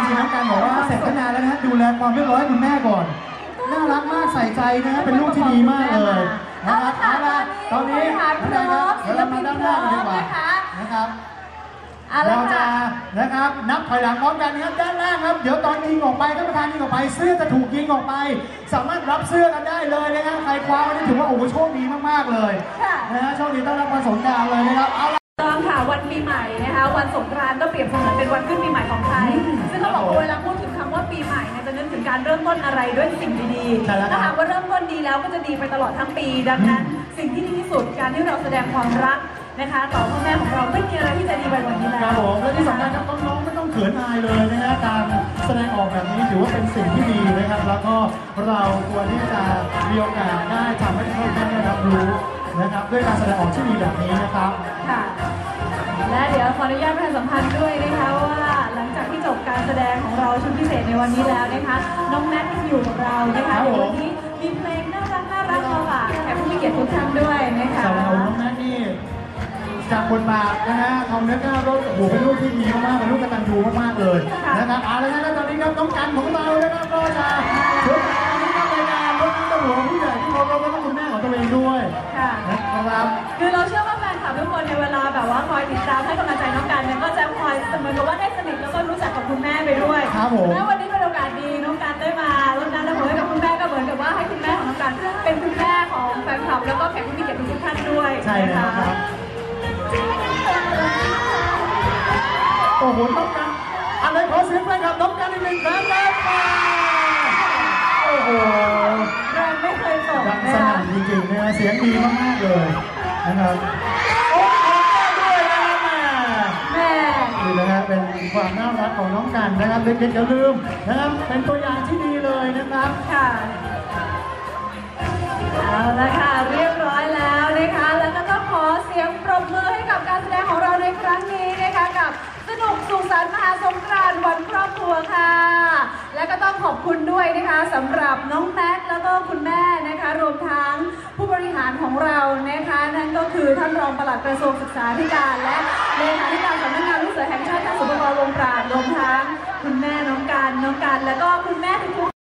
นี่น้องการบอกว่าเสร็จตั้งนานแล้วนะดูแลความเรียบร้อยคุณแม่ก่อนน่ารักมากใส่ใจนะเป็นลูกที่ดีมากเลยนะครับเอาละตอนนี้นะครับเดี๋ยวเรามาด้านหน้ากันดีกว่านะครับเราจะนะครับนับถอยหลังพร้อมกันนะครับด้านล่างครับเดี๋ยวตอนยิงออกไปท่านประธานยิงออกไปเสื้อจะถูกยิงออกไปสามารถรับเสื้อกันได้เลยนะครับใครคว้าวันนี้ถือว่าโอ้โหโชคดีมากๆเลยนะฮะโชคดีต้อนรับวันสงกรานต์เลยนะครับต้องค่ะวันปีใหม่นะคะวันสงกรานต์ก็เปรียบเสมือนเป็นวันขึ้นปีใหม่ของไทยซึ่งเขาบอกว่าเวลาพูดถึงคำว่าปีใหม่เนี่ยจะนึกถึงการเริ่มต้นอะไรด้วยสิ่งดีๆถ้าหากว่าเริ่มต้นดีแล้วก็จะดีไปตลอดทั้งปีดังนั้นสิ่งที่ดีที่สุดการที่เราแสดงความรักนะคะต่อพ่อแม่ของเราไม่มีอะไรที่จะดีไปกว่านี้แล้วครับผมและที่สำคัญครับน้องๆไม่ต้องเขินอายเลยนะฮะการแสดงออกแบบนี้ถือว่าเป็นสิ่งที่ดีนะครับแล้วก็เราควรที่จะมีโอกาสได้ทำให้ทุกท่านได้รับรู้นะครับด้วยการแสดงออกที่ดีแบบนี้นะครับค่ะและเดี๋ยวขออนุญาตประชาสัมพันธ์ด้วยนะคะว่าหลังจากที่จบการแสดงของเราชุดพิเศษในวันนี้แล้วนะคะน้องแม็กซ์อยู่กับเรานะคะเดี๋ยววันนี้มีเพลงน่ารักมาฝากแขกผู้มีเกียรติทุกท่านด้วยนะคะสำหรับน้องแม็กซ์นี่จากบทบาทนะฮะเขาเนื้อก้าวรถโอ้โหเป็นลูกที่ดีมากๆเป็นลูกกตัญญูมากๆเลยนะครับเอาละนะตอนนี้ครับน้องกันของเรานะครับก็จะช่วยการที่ทำรายการรถน้ำตาหลวงผู้ใหญ่ที่เคารพแล้วก็คุณแม่ของตัวเองด้วยนะครับคือเราเชื่อว่าแฟนคลับทุกคนในเวลาแบบว่าคอยติดตามให้กำลังใจน้องกันเนี่ยก็จะคอยเหมือนกับว่าได้สนิทแล้วก็รู้จักกับคุณแม่ไปด้วยและวันนี้เป็นโอกาสดีน้องกันได้มารดน้ำดำหัวให้กับคุณแม่ก็เหมือนกับว่าให้คุณแม่ของน้องกันเป็นคุณแม่ของแฟนคลับแล้วก็แขกผู้มีเกียรติทุกท่านด้วยใช่ครับโอ้โหน้องกันอะไรขอเสียงแฟนคลับน้องกันอีกหนึ่งครั้งเลยโอ้โหแรงไม่เคยจบดังสนั่นจริงๆนะเสียงดีมากๆเลยนะครับโอ้โหด้วยนะครับแม่นี่นะฮะเป็นความน่ารักของน้องกันนะครับเด็กๆอย่าลืมนะครับเป็นตัวอย่างที่ดีเลยนะครับค่ะเอาละค่ะเรียบร้อยแล้วนะคะแล้วก็ต้องขอเสียงปรบมือให้กับการแสดงของเราในครั้งนี้นะคะกับสนุกสุขสันต์มหาสงกรานต์วันครอบครัวค่ะและก็ต้องขอบคุณด้วยนะคะสำหรับน้องแม็กแล้วก็คุณแม่นะคะรวมทั้งผู้บริหารของเรานะคะนั่นก็คือท่านรองปลัดกระทรวงศึกษาธิการและเลขาธิการสำนักงานลูกเสือแห่งชาติท่านสุภกรวงปราดรวมทั้งคุณแม่น้องการแล้วก็คุณแม่ทุก